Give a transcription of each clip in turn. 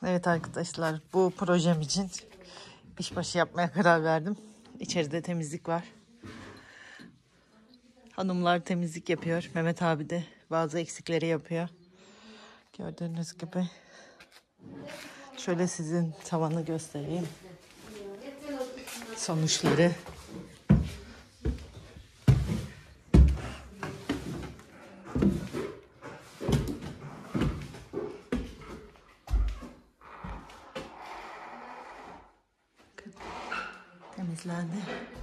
Evet arkadaşlar, bu projem için işbaşı yapmaya karar verdim. İçeride temizlik var. Hanımlar temizlik yapıyor. Mehmet abi de bazı eksikleri yapıyor. Gördüğünüz gibi. Şöyle sizin tavanı göstereyim. Sonuçları. Temizlendi.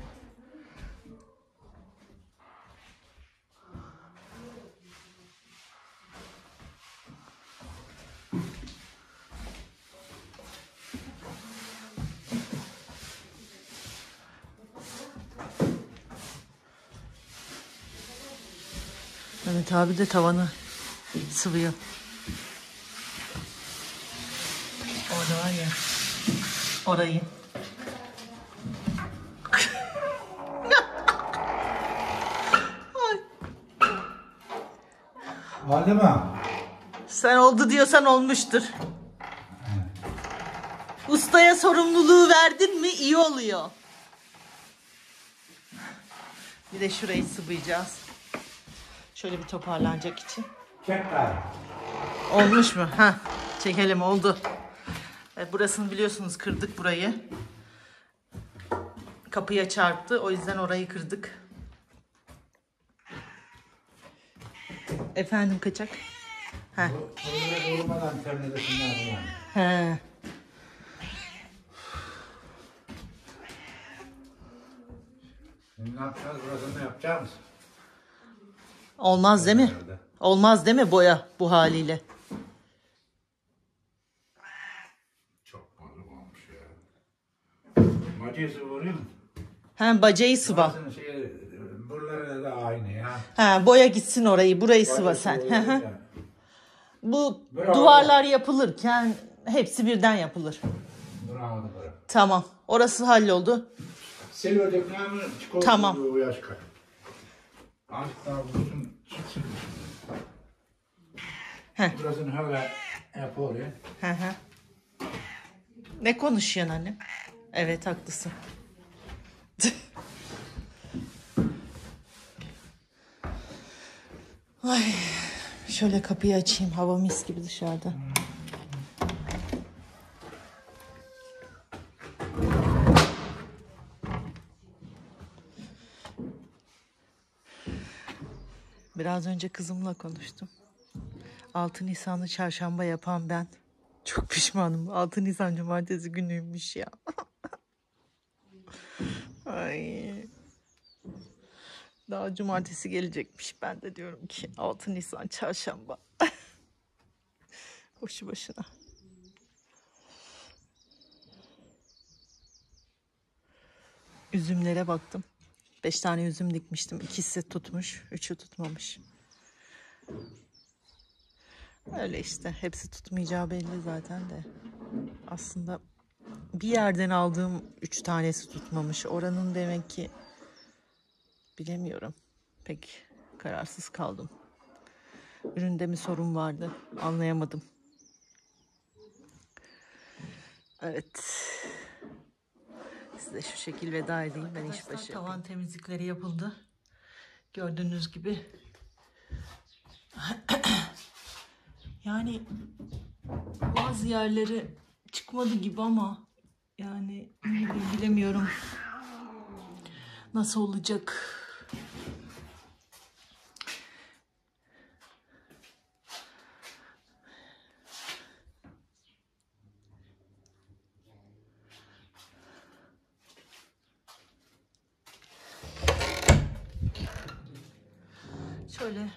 Mehmet abi de tavanı sıvıyor. Orada var ya, orayı. Oldu mu? Sen oldu diyorsan olmuştur. Ustaya sorumluluğu verdin mi iyi oluyor. Bir de şurayı sıvayacağız. Şöyle bir toparlanacak için. Çek gari. Olmuş mu? Ha, çekelim, oldu. Burasını biliyorsunuz, kırdık burayı. Kapıya çarptı, o yüzden orayı kırdık. Efendim kaçak? Ha. Bunları vurmadan temin edesinler yani. He. Şimdi ne yapacağız? Burasını yapacağız mısın? Olmaz değil mi? Olmaz değil mi boya bu haliyle? Çok bozuk olmuş ya. Macesi vurayım mı? He, bacayı sıva. Buraları da aynı ya. Ha, boya gitsin orayı, burayı sıva sen. Bu duvarlar yapılırken hepsi birden yapılır. Bravo. Tamam. Orası halloldu. Silverdeki namı çikolata Tamam. bu yaş kar. Azıcık daha vursun çıksın. Burasını öyle yapıyor. Hı. Ne konuşuyorsun annem? Evet, haklısın. Ay, şöyle kapıyı açayım. Hava mis gibi dışarıda. Biraz önce kızımla konuştum. 6 Nisan'ı çarşamba yapan ben. Çok pişmanım. 6 Nisan cumartesi günüymüş ya. Ay. Daha cumartesi gelecekmiş. Ben de diyorum ki 6 Nisan çarşamba. Boşu boşuna. Üzümlere baktım. 5 tane üzüm dikmiştim. 2'si tutmuş, 3'ü tutmamış. Öyle işte. Hepsi tutmayacağı belli zaten de. Aslında bir yerden aldığım 3 tanesi tutmamış. Oranın demek ki bilemiyorum. Pek kararsız kaldım. Üründe mi sorun vardı? Anlayamadım. Evet. Size şu şekil veda edeyim. Ben işbaşı. Tavan temizlikleri yapıldı. Gördüğünüz gibi. Yani bazı yerleri çıkmadı gibi ama yani bilemiyorum nasıl olacak. Şöyle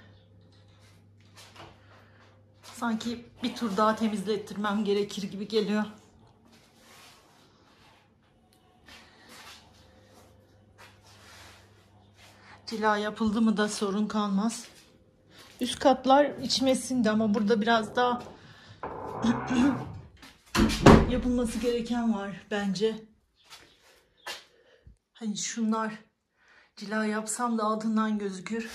sanki bir tur daha temizlettirmem gerekir gibi geliyor. Cila yapıldı mı da sorun kalmaz. Üst katlar içmesinde ama burada biraz daha yapılması gereken var bence. Hani şunlar cila yapsam da altından gözükür.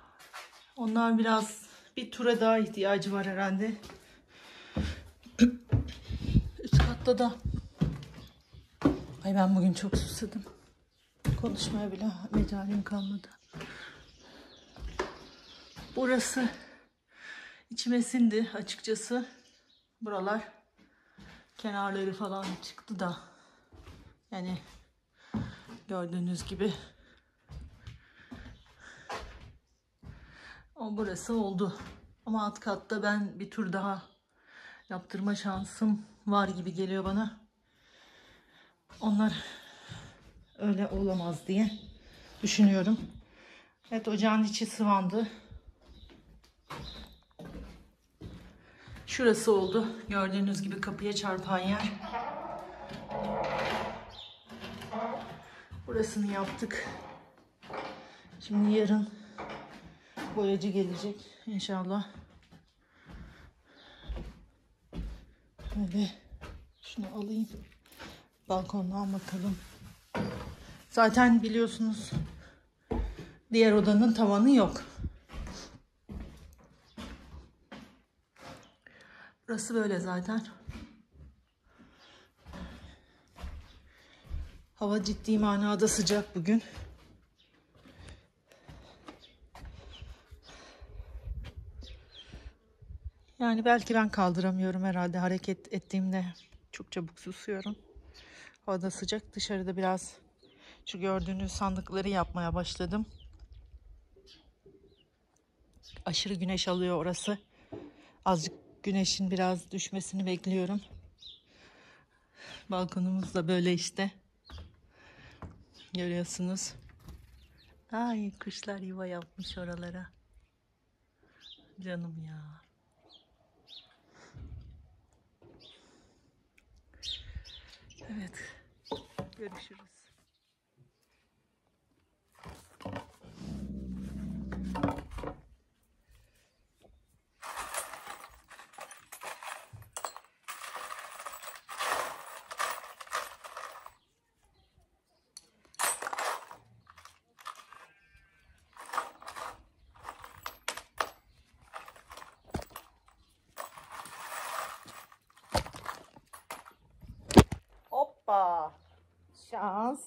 Onlar biraz bir tura daha ihtiyacı var herhalde. haftada. Ay ben bugün çok susadım. Konuşmaya bile mecalim kalmadı. Burası içime sindi açıkçası. Buralar kenarları falan çıktı da. Yani gördüğünüz gibi. O burası oldu. Ama alt katta ben bir tur daha yaptırma şansım var gibi geliyor bana. Onlar öyle olamaz diye düşünüyorum. Evet, ocağın içi sıvandı. Şurası oldu. Gördüğünüz gibi kapıya çarpan yer. Burasını yaptık. Şimdi yarın boyacı gelecek inşallah. Böyle şunu alayım. Balkondan bakalım. Zaten biliyorsunuz diğer odanın tavanı yok. Burası böyle zaten. Hava ciddi manada sıcak bugün. Yani belki ben kaldıramıyorum herhalde. Hareket ettiğimde çok çabuk susuyorum. Havada sıcak. Dışarıda biraz şu gördüğünüz sandıkları yapmaya başladım. Aşırı güneş alıyor orası. Azıcık güneşin biraz düşmesini bekliyorum. Balkonumuz da böyle işte. Görüyorsunuz. Ay, kuşlar yuva yapmış oralara. Canım ya. Evet. Görüşürüz. Hoppa. Şans.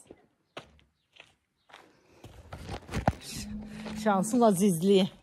Şansın azizliği.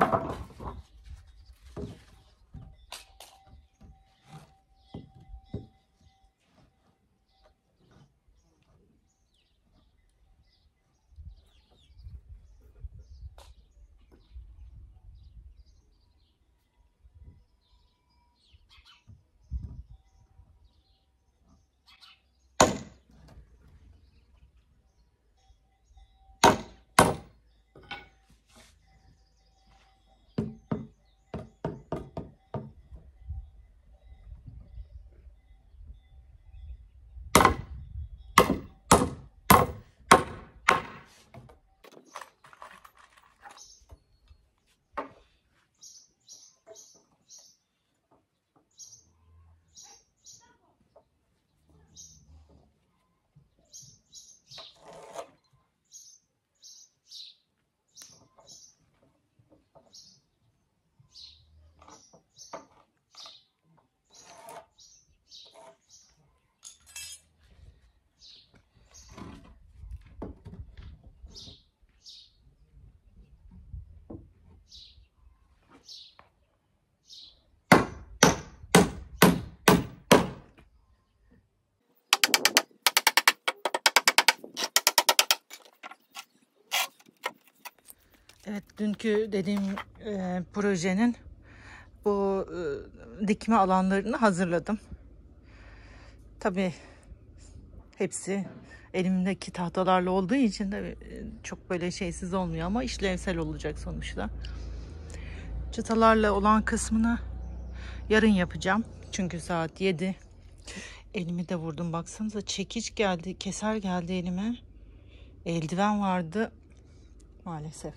Evet, dünkü dediğim projenin bu dikme alanlarını hazırladım. Tabii hepsi elimdeki tahtalarla olduğu için de çok böyle şeysiz olmuyor ama işlevsel olacak sonuçta. Çıtalarla olan kısmını yarın yapacağım. Çünkü saat 7. Elimi de vurdum. Baksanıza, çekiç geldi, keser geldi elime. Eldiven vardı maalesef.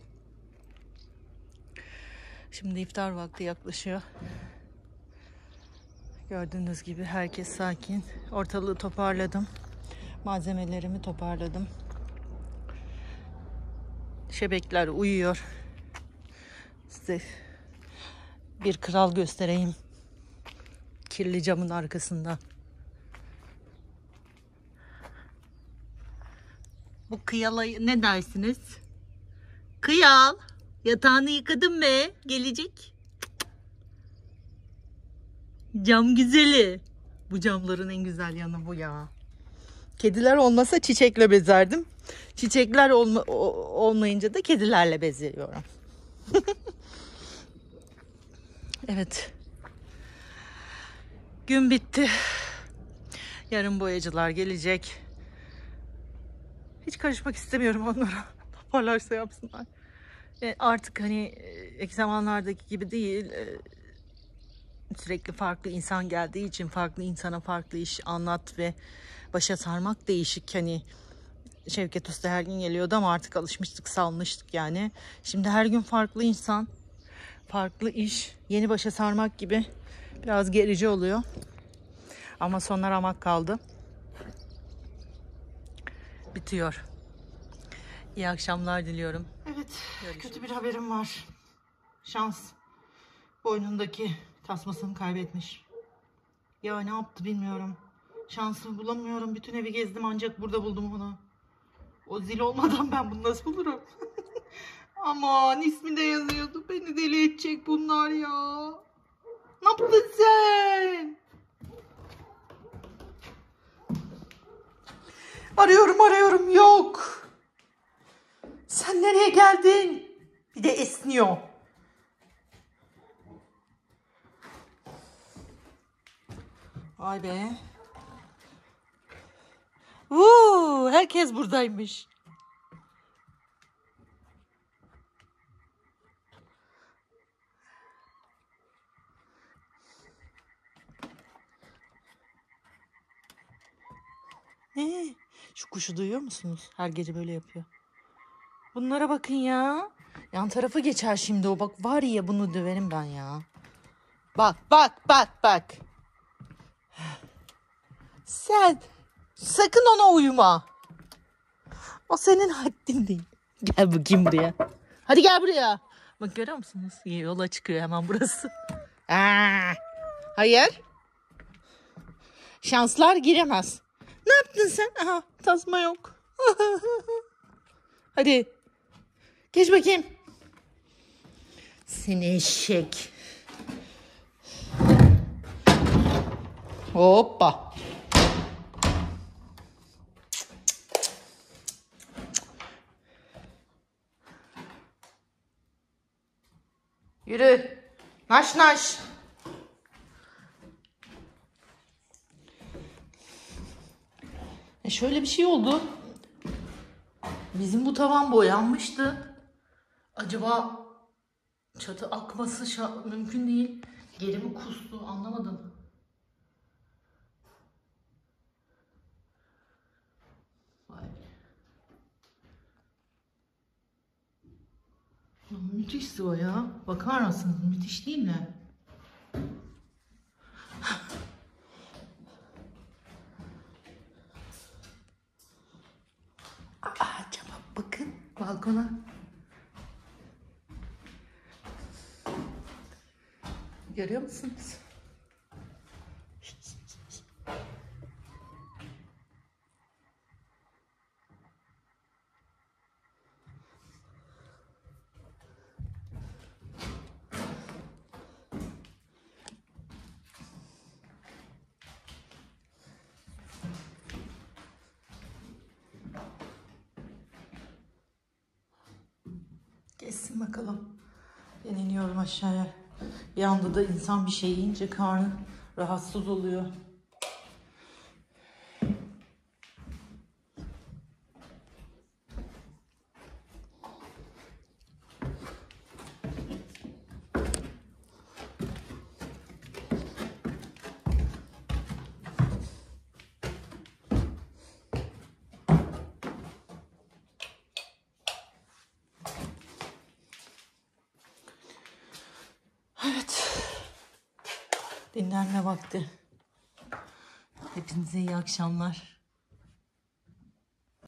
Şimdi iftar vakti yaklaşıyor. Gördüğünüz gibi herkes sakin. Ortalığı toparladım. Malzemelerimi toparladım. Şebekler uyuyor. Size bir kral göstereyim. Kirli camın arkasında. Bu kıyala ne dersiniz? Kıyal. Yatağını yıkadın mı? Gelecek. Cam güzeli. Bu camların en güzel yanı bu ya. Kediler olmasa çiçekle bezerdim. Çiçekler olmayınca da kedilerle beziyorum. Evet. Gün bitti. Yarın boyacılar gelecek. Hiç karışmak istemiyorum onlara. Yaparlarsa yapsınlar. Artık hani ilk zamanlardaki gibi değil. Sürekli farklı insan geldiği için farklı insana farklı iş anlat ve başa sarmak değişik. Hani Şevket Usta her gün geliyordu ama artık alışmıştık, salmıştık yani. Şimdi her gün farklı insan, farklı iş, yeni başa sarmak gibi biraz gerici oluyor. Ama sonlar ramak kaldı. Bitiyor. İyi akşamlar diliyorum. Evet, kötü bir haberim var. Şans boynundaki tasmasını kaybetmiş. Ya ne yaptı bilmiyorum. Şansını bulamıyorum. Bütün evi gezdim ancak burada buldum onu. O zil olmadan ben bunu nasıl bulurum? Aman, ismi de yazıyordu. Beni deli edecek bunlar ya. Ne yaptın sen? Arıyorum yok. Sen nereye geldin? Bir de esniyor. Vay be. Herkes buradaymış. Şu kuşu duyuyor musunuz? Her gece böyle yapıyor. Bunlara bakın ya. Yan tarafa geçer şimdi o. Bak var ya, bunu döverim ben ya. Bak. Sen sakın ona uyuma. O senin haddin değil. Gel bakayım buraya. Hadi gel buraya. Bak, görüyor musunuz? Yola çıkıyor hemen burası. Hayır. Şanslar giremez. Ne yaptın sen? Aha, tasma yok. Hadi. Geç bakayım. Seni eşek. Hoppa. Yürü. Naş naş. Şöyle bir şey oldu. Bizim bu tavan boyanmıştı. Acaba çatı akması mümkün değil. Geri mi kustu anlamadım. Vay. Müthişti o ya. Bakar mısınız? Müthiş değil mi? Cama bakın. Balkona. Görüyor musunuz? Geçsin bakalım. Ben iniyorum aşağıya. Bir anda da insan bir şey yiyince karnı rahatsız oluyor. Evet. Dinlenme vakti. Hepinize iyi akşamlar.